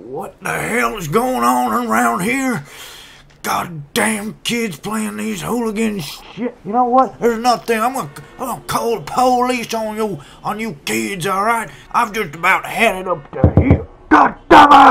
What the hell is going on around here? Goddamn kids playing these hooligan shit. You know what? There's nothing. I'm gonna call the police on you kids, alright? I've just about had it up to here. God damn it!